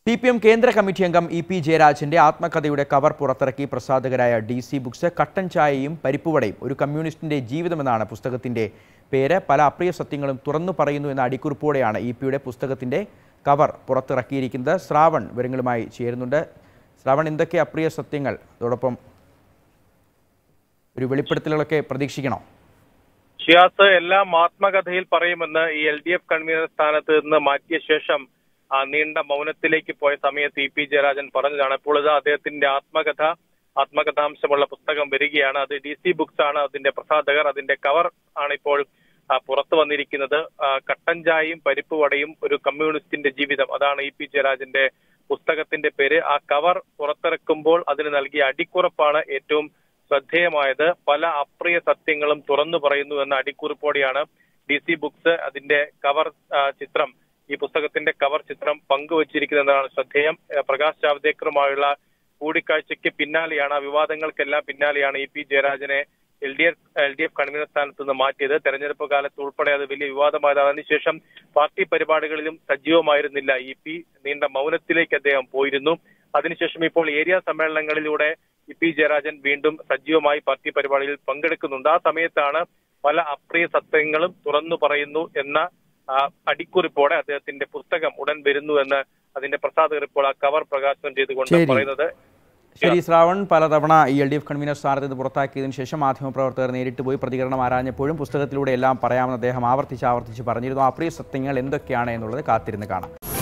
CPM കേന്ദ്ര committee അംഗം EP. ജയരാജന്റെ ആത്മകഥയുടെ കവർ പുറത്തിറക്കി പ്രസാധകരായ DC ബുക്സ്. കട്ടൻ ചായയും പരിപ്പുവടയും ഒരു കമ്മ്യൂണിസ്റ്റിന്റെ ജീവിതമെന്നാണ് പുസ്തകത്തിന്റെ പേര്. പല അപ്രിയ സത്യങ്ങളും തുറന്നു പറയുന്നു എന്ന അടിക്കുറിപ്പോടെയാണ് ഇ.പിയുടെ പുസ്തകത്തിന്റെ കവർ പുറത്തിറക്കിയിരിക്കുന്നത്. ശ്രാവൺ വിവരങ്ങളുമായി ചേരുന്നുണ്ട്. ശ്രാവൺ, എന്തൊക്കെ അപ്രിയ സത്യങ്ങൾ, അതോടൊപ്പം ഒരു വെളിപ്പെടുത്തലുകളൊക്കെ പ്രതീക്ഷിക്കണോ? ഷിയാസ്, എല്ലാം ആത്മകഥയിൽ പറയുമെന്ന് ഈ LDF കൺവീനർ സ്ഥാനത്ത് നിന്ന് മാറ്റിയ ശേഷം നീണ്ട മൗനത്തിലേക്ക് പോയ സമയത്ത് ഇ.പി. ജയരാജൻ പറഞ്ഞതാണ്. ഇപ്പോൾ ഇത് അദ്ദേഹത്തിന്റെ ആത്മകഥാംശമുള്ള പുസ്തകം വരികയാണ്. അത് DC ബുക്സ് ആണ് അതിന്റെ പ്രസാധകർ. അതിന്റെ കവർ ആണ് ഇപ്പോൾ പുറത്തു വന്നിരിക്കുന്നത്. കട്ടൻ ചായയും പരിപ്പ് വടയും ഒരു കമ്മ്യൂണിസ്റ്റിന്റെ ജീവിതം, അതാണ് ഇ.പി. ജയരാജന്റെ പുസ്തകത്തിന്റെ പേര്. ആ കവർ പുറത്തിറക്കുമ്പോൾ അതിന് നൽകിയ അടിക്കുറിപ്പാണ് ഏറ്റവും ശ്രദ്ധേയമായത്. പല അപ്രിയ സത്യങ്ങളും തുറന്നു പറയുന്നു എന്ന അടിക്കുറിപ്പോടെയാണ് DC ബുക്സ് അതിന്റെ കവർ ചിത്രം, ഈ പുസ്തകത്തിന്റെ കവർ ചിത്രം പങ്കുവച്ചിരിക്കുന്നതാണ് ശ്രദ്ധേയം. പ്രകാശ് ജാവ്ദേക്കറുമായുള്ള കൂടിക്കാഴ്ചയ്ക്ക് പിന്നാലെയാണ്, വിവാദങ്ങൾക്കെല്ലാം പിന്നാലെയാണ് ഇ.പി. ജയരാജനെ LDF കൺവീനർ സ്ഥാനത്ത് നിന്ന് മാറ്റിയത്. തെരഞ്ഞെടുപ്പ് കാലത്ത് ഉൾപ്പെടെ അത് വലിയ വിവാദമായത്. അതിനുശേഷം പാർട്ടി പരിപാടികളിലും സജീവമായിരുന്നില്ല ഇ.പി. നീണ്ട മൗനത്തിലേക്ക് അദ്ദേഹം പോയിരുന്നു. അതിനുശേഷം ഇപ്പോൾ ഏരിയ സമ്മേളനങ്ങളിലൂടെ ഇ.പി. ജയരാജൻ വീണ്ടും സജീവമായി പാർട്ടി പരിപാടിയിൽ പങ്കെടുക്കുന്നുണ്ട്. ആ സമയത്താണ് പല അപ്രിയ സത്യങ്ങളും തുറന്നു പറയുന്നു എന്ന അടിക്കുറിപ്പോടെ അദ്ദേഹത്തിന്റെ പുസ്തകം ഉടൻ വരുന്നു എന്ന് അതിന്റെ പ്രസാധകർ ഇപ്പോൾ ആ കവർ പ്രകാശനം ചെയ്തുകൊണ്ട് പറയുന്നത്. ശരി ശ്രാവൺ, പലതവണ ഈ LDF കൺവീനർ സ്ഥാനത്ത് നിന്ന് പുറത്താക്കിയതിനു ശേഷം മാധ്യമപ്രവർത്തകർ നേരിട്ട് പോയി പ്രതികരണം ആരാഞ്ഞപ്പോഴും പുസ്തകത്തിലൂടെ എല്ലാം പറയാമെന്ന് അദ്ദേഹം ആവർത്തിച്ച് പറഞ്ഞിരുന്നു. അപ്രിയ സത്യങ്ങൾ എന്തൊക്കെയാണ് എന്നുള്ളത് കാത്തിരുന്ന് കാണാം.